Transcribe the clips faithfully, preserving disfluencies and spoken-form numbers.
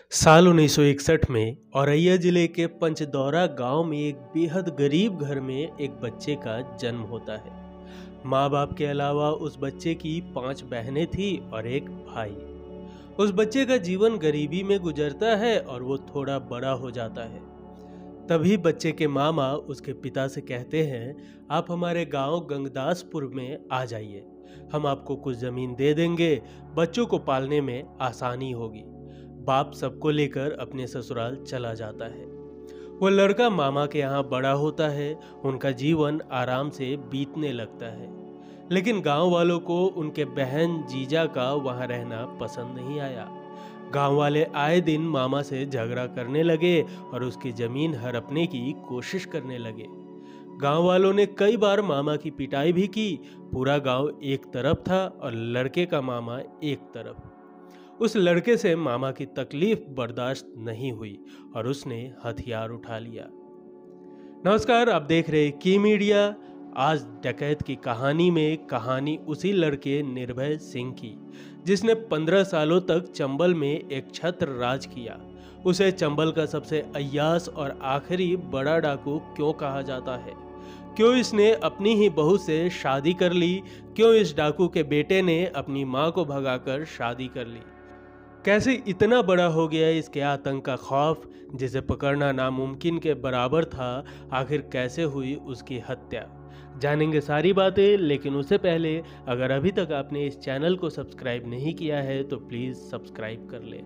साल उन्नीस सौ इकसठ में औरैया जिले के पंचदौरा गांव में एक बेहद गरीब घर में एक बच्चे का जन्म होता है। माँ बाप के अलावा उस बच्चे की पांच बहनें थी और एक भाई। उस बच्चे का जीवन गरीबी में गुजरता है और वो थोड़ा बड़ा हो जाता है। तभी बच्चे के मामा उसके पिता से कहते हैं, आप हमारे गांव गंगदासपुर में आ जाइए, हम आपको कुछ जमीन दे देंगे, बच्चों को पालने में आसानी होगी। बाप सबको लेकर अपने ससुराल चला जाता है। वो लड़का मामा के यहाँ बड़ा होता है, उनका जीवन आराम से बीतने लगता है। लेकिन गांव वालों को उनके बहन जीजा का वहाँ रहना पसंद नहीं आया। गांव वाले आए दिन मामा से झगड़ा करने लगे और उसकी जमीन हड़पने की कोशिश करने लगे। गांव वालों ने कई बार मामा की पिटाई भी की। पूरा गांव एक तरफ था और लड़के का मामा एक तरफ। उस लड़के से मामा की तकलीफ बर्दाश्त नहीं हुई और उसने हथियार उठा लिया। नमस्कार, आप देख रहे की मीडिया। आज डकैत की कहानी में कहानी उसी लड़के निर्भय सिंह की, जिसने पंद्रह सालों तक चंबल में एक छत्र राज किया। उसे चंबल का सबसे अय्यास और आखिरी बड़ा डाकू क्यों कहा जाता है? क्यों इसने अपनी ही बहू से शादी कर ली? क्यों इस डाकू के बेटे ने अपनी मां को भगाकर शादी कर ली? कैसे इतना बड़ा हो गया इसके आतंक का खौफ, जिसे पकड़ना नामुमकिन के बराबर था? आखिर कैसे हुई उसकी हत्या? जानेंगे सारी बातें, लेकिन उससे पहले अगर अभी तक आपने इस चैनल को सब्सक्राइब नहीं किया है तो प्लीज सब्सक्राइब कर लें।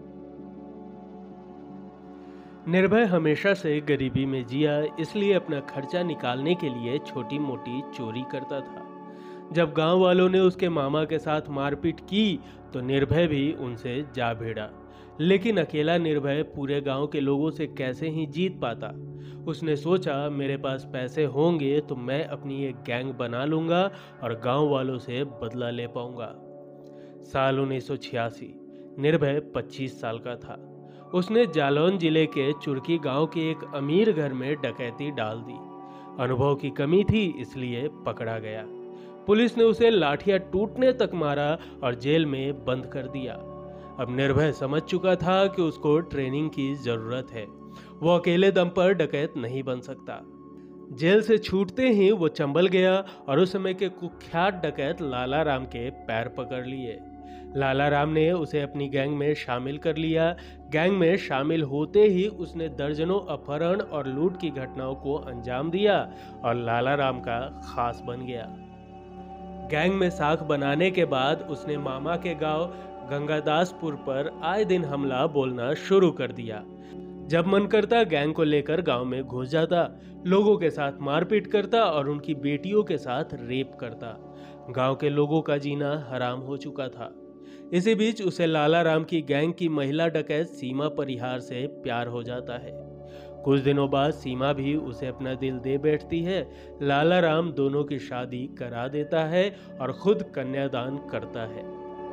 निर्भय हमेशा से गरीबी में जिया, इसलिए अपना खर्चा निकालने के लिए छोटी मोटी चोरी करता था। जब गांव वालों ने उसके मामा के साथ मारपीट की तो निर्भय भी उनसे जा भिड़ा। लेकिन अकेला निर्भय पूरे गांव के लोगों से कैसे ही जीत पाता। उसने सोचा, मेरे पास पैसे होंगे तो मैं अपनी एक गैंग बना लूंगा और गांव वालों से बदला ले पाऊंगा। साल उन्नीस सौ छियासी, निर्भय पच्चीस साल का था। उसने जालौन जिले के चुरकी गांव के एक अमीर घर में डकैती डाल दी। अनुभव की कमी थी, इसलिए पकड़ा गया। पुलिस ने उसे लाठियां टूटने तक मारा और जेल में बंद कर दिया। अब निर्भय समझ चुका था कि उसको ट्रेनिंग की जरूरत है। वो अकेले दम पर डकैत नहीं बन सकता। जेल से छूटते ही वो चंबल गया और उस समय के कुख्यात डकैत लाला राम के पैर पकड़ लिए। लाला राम ने उसे अपनी गैंग में शामिल कर लिया। गैंग में शामिल होते ही उसने दर्जनों अपहरण और लूट की घटनाओं को अंजाम दिया और लाला राम का खास बन गया। गैंग में साख बनाने के बाद उसने मामा के गांव गंगादासपुर पर आए दिन हमला बोलना शुरू कर दिया। जब मन करता गैंग को लेकर गांव में घुस जाता, लोगों के साथ मारपीट करता और उनकी बेटियों के साथ रेप करता। गांव के लोगों का जीना हराम हो चुका था। इसी बीच उसे लाला राम की गैंग की महिला डकैत सीमा परिहार से प्यार हो जाता है। कुछ दिनों बाद सीमा भी उसे अपना दिल दे बैठती है। लाला राम दोनों की शादी करा देता है और खुद कन्यादान करता है।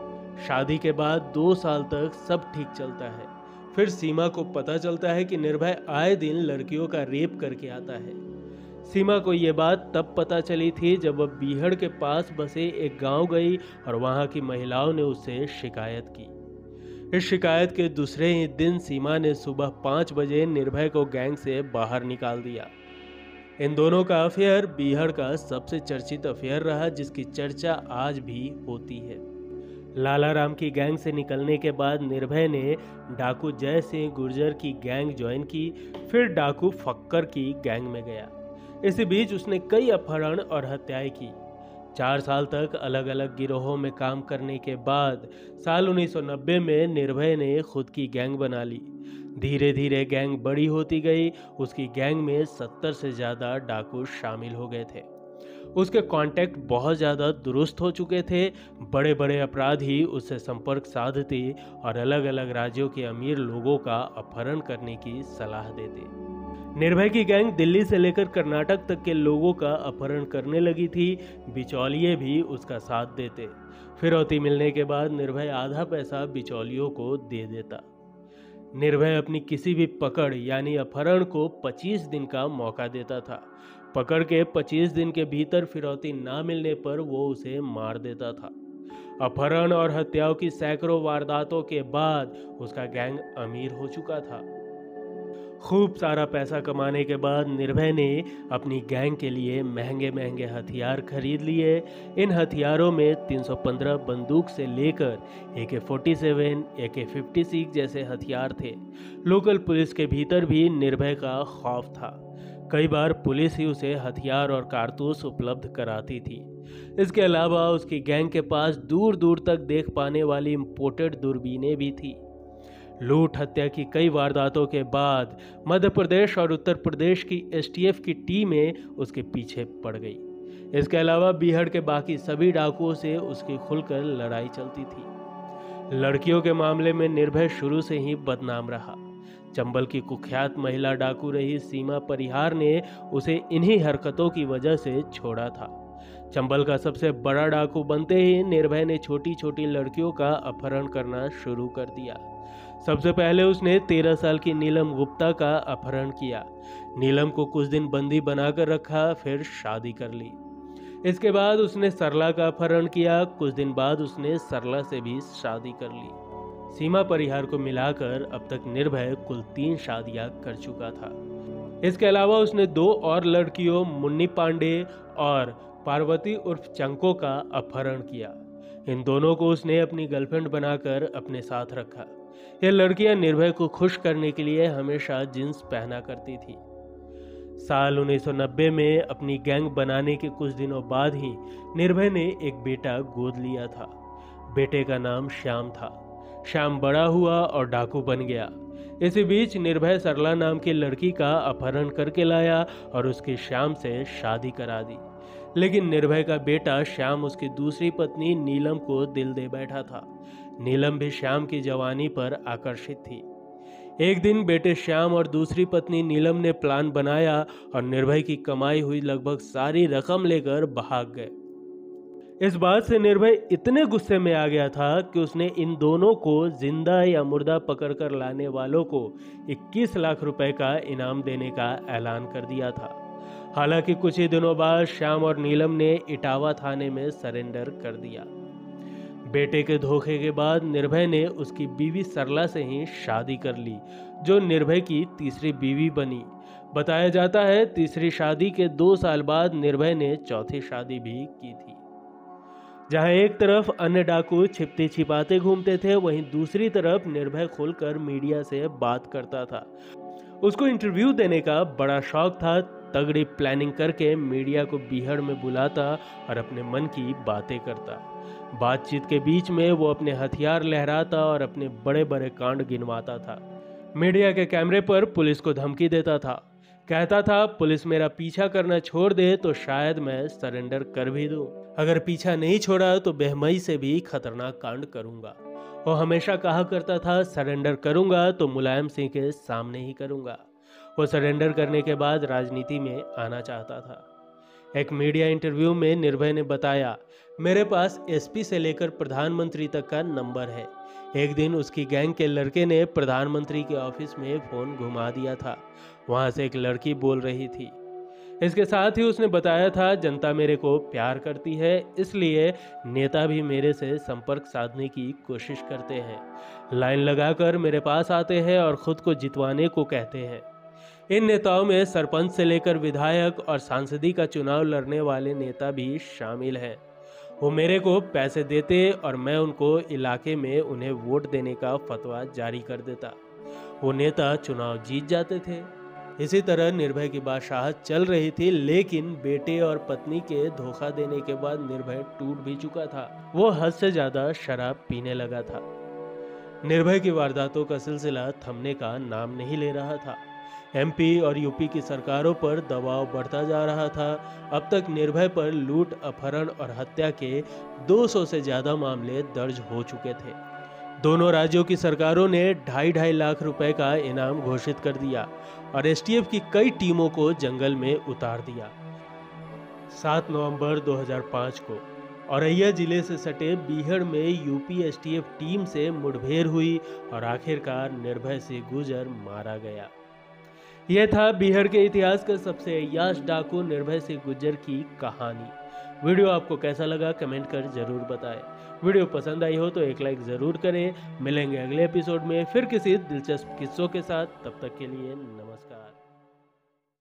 शादी के बाद दो साल तक सब ठीक चलता है। फिर सीमा को पता चलता है कि निर्भय आए दिन लड़कियों का रेप करके आता है। सीमा को यह बात तब पता चली थी जब वह बीहड़ के पास बसे एक गांव गई और वहां की महिलाओं ने उससे शिकायत की। इस शिकायत के दूसरे ही दिन सीमा ने सुबह पाँच बजे निर्भय को गैंग से बाहर निकाल दिया। इन दोनों का अफेयर बीहड़ का सबसे चर्चित अफेयर रहा, जिसकी चर्चा आज भी होती है। लाला राम की गैंग से निकलने के बाद निर्भय ने डाकू जय सिंह गुर्जर की गैंग ज्वाइन की। फिर डाकू फक्कर की गैंग में गया। इसी बीच उसने कई अपहरण और हत्याएं की। चार साल तक अलग अलग गिरोहों में काम करने के बाद साल उन्नीस सौ नब्बे में निर्भय ने खुद की गैंग बना ली। धीरे धीरे गैंग बड़ी होती गई। उसकी गैंग में सत्तर से ज़्यादा डाकू शामिल हो गए थे। उसके कॉन्टैक्ट बहुत ज़्यादा दुरुस्त हो चुके थे। बड़े बड़े अपराधी उससे संपर्क साधते और अलग अलग राज्यों के अमीर लोगों का अपहरण करने की सलाह देते। निर्भय की गैंग दिल्ली से लेकर कर्नाटक तक के लोगों का अपहरण करने लगी थी। बिचौलिए भी उसका साथ देते। फिरौती मिलने के बाद निर्भय आधा पैसा बिचौलियों को दे देता। निर्भय अपनी किसी भी पकड़ यानी अपहरण को पच्चीस दिन का मौका देता था। पकड़ के पच्चीस दिन के भीतर फिरौती ना मिलने पर वो उसे मार देता था। अपहरण और हत्याओं की सैकड़ों वारदातों के बाद उसका गैंग अमीर हो चुका था। खूब सारा पैसा कमाने के बाद निर्भय ने अपनी गैंग के लिए महंगे महंगे हथियार खरीद लिए। इन हथियारों में तीन सौ पंद्रह बंदूक से लेकर ए के फोर्टी सेवन, ए के फिफ्टी सिक्स जैसे हथियार थे। लोकल पुलिस के भीतर भी निर्भय का खौफ था। कई बार पुलिस ही उसे हथियार और कारतूस उपलब्ध कराती थी। इसके अलावा उसकी गैंग के पास दूर दूर तक देख पाने वाली इंपोर्टेड दूरबीनें भी थी। लूट हत्या की कई वारदातों के बाद मध्य प्रदेश और उत्तर प्रदेश की एस टी एफ की टीमें उसके पीछे पड़ गई। इसके अलावा बिहार के बाकी सभी डाकुओं से उसकी खुलकर लड़ाई चलती थी। लड़कियों के मामले में निर्भय शुरू से ही बदनाम रहा। चंबल की कुख्यात महिला डाकू रही सीमा परिहार ने उसे इन्हीं हरकतों की वजह से छोड़ा था। चंबल का सबसे बड़ा डाकू बनते ही निर्भय ने छोटी छोटी लड़कियों का अपहरण करना शुरू कर दिया। सबसे पहले उसने तेरह साल की नीलम गुप्ता का अपहरण किया। नीलम को कुछ दिन बंदी बनाकर रखा, फिर शादी कर ली। इसके बाद उसने सरला का अपहरण किया। कुछ दिन बाद उसने सरला से भी शादी कर ली। सीमा परिहार को मिलाकर अब तक निर्भय कुल तीन शादियां कर चुका था। इसके अलावा उसने दो और लड़कियों मुन्नी पांडे और पार्वती उर्फ चंको का अपहरण किया। इन दोनों को उसने अपनी गर्लफ्रेंड बनाकर अपने साथ रखा। ये लड़कियां निर्भय को खुश करने के लिए हमेशा जींस पहना करती थी। साल उन्नीस सौ नब्बे में अपनी गैंग बनाने के कुछ दिनों बाद ही निर्भय ने एक बेटा गोद लिया था। बेटे का नाम श्याम था। श्याम बड़ा हुआ और डाकू बन गया। इसी बीच निर्भय सरला नाम की लड़की का अपहरण करके लाया और उसकी श्याम से शादी करा दी। लेकिन निर्भय का बेटा श्याम उसकी दूसरी पत्नी नीलम को दिल दे बैठा था। नीलम भी श्याम की जवानी पर आकर्षित थी। एक दिन बेटे श्याम और दूसरी पत्नी नीलम ने प्लान बनाया और निर्भय की कमाई हुई लगभग सारी रकम लेकर भाग गए। इस बात से निर्भय इतने गुस्से में आ गया था कि उसने इन दोनों को जिंदा या मुर्दा पकड़कर लाने वालों को इक्कीस लाख रुपए का इनाम देने का ऐलान कर दिया था। हालांकि कुछ ही दिनों बाद श्याम और नीलम ने इटावा थाने में सरेंडर कर दिया। बेटे के धोखे के बाद निर्भय ने उसकी बीवी सरला से ही शादी कर ली, जो निर्भय की तीसरी बीवी बनी। बताया जाता है तीसरी शादी के दो साल बाद निर्भय ने चौथी शादी भी की थी। जहां एक तरफ अन्य डाकू छिपते छिपाते घूमते थे, वहीं दूसरी तरफ निर्भय खुलकर मीडिया से बात करता था। उसको इंटरव्यू देने का बड़ा शौक था। तगड़ी प्लानिंग करके मीडिया को बीहड़ में बुलाता और अपने मन की बातें करता। बातचीत के बीच में वो अपने हथियार लहराता और अपने बड़े बड़े कांड गिनवाता था। मीडिया के कैमरे पर पुलिस को धमकी देता था। कहता था पुलिस मेरा पीछा करना छोड़ दे तो शायद मैं सरेंडर कर भी दूं। अगर पीछा नहीं छोड़ा तो बेहमई से भी खतरनाक कांड करूंगा। वो हमेशा कहा करता था सरेंडर करूंगा तो मुलायम सिंह के सामने ही करूंगा। वो सरेंडर करने के बाद राजनीति में आना चाहता था। एक मीडिया इंटरव्यू में निर्भय ने बताया, मेरे पास एस पी से लेकर प्रधानमंत्री तक का नंबर है। एक दिन उसकी गैंग के लड़के ने प्रधानमंत्री के ऑफिस में फोन घुमा दिया था। वहां से एक लड़की बोल रही थी। इसके साथ ही उसने बताया था जनता मेरे को प्यार करती है, इसलिए नेता भी मेरे से संपर्क साधने की कोशिश करते हैं। लाइन लगाकर मेरे पास आते हैं और खुद को जितवाने को कहते हैं। इन नेताओं में सरपंच से लेकर विधायक और सांसदी का चुनाव लड़ने वाले नेता भी शामिल हैं। वो मेरे को पैसे देते और मैं उनको इलाके में उन्हें वोट देने का फतवा जारी कर देता। वो नेता चुनाव जीत जाते थे। इसी तरह निर्भय की बादशाहत चल रही थी, लेकिन बेटे और पत्नी के धोखा देने के बाद निर्भय टूट भी चुका था। वो हद से ज्यादा शराब पीने लगा था। निर्भय की वारदातों का सिलसिला थमने का नाम नहीं ले रहा था। एम पी और यू पी की सरकारों पर दबाव बढ़ता जा रहा था। अब तक निर्भय पर लूट, अपहरण और हत्या के दो सौ से ज्यादा मामले दर्ज हो चुके थे। दोनों राज्यों की सरकारों ने ढाई ढाई लाख रुपए का इनाम घोषित कर दिया और एस टी एफ की कई टीमों को जंगल में उतार दिया। सात नवंबर दो हज़ार पाँच को औरैया जिले से सटे बीहड़ में U P S T F team से मुठभेड़ हुई और आखिरकार निर्भय से गुजर मारा गया। यह था बिहार के इतिहास का सबसे अय्याश डाकू निर्भय सिंह गुर्जर की कहानी। वीडियो आपको कैसा लगा कमेंट कर जरूर बताएं। वीडियो पसंद आई हो तो एक लाइक ज़रूर करें। मिलेंगे अगले एपिसोड में फिर किसी दिलचस्प किस्सों के साथ। तब तक के लिए नमस्कार।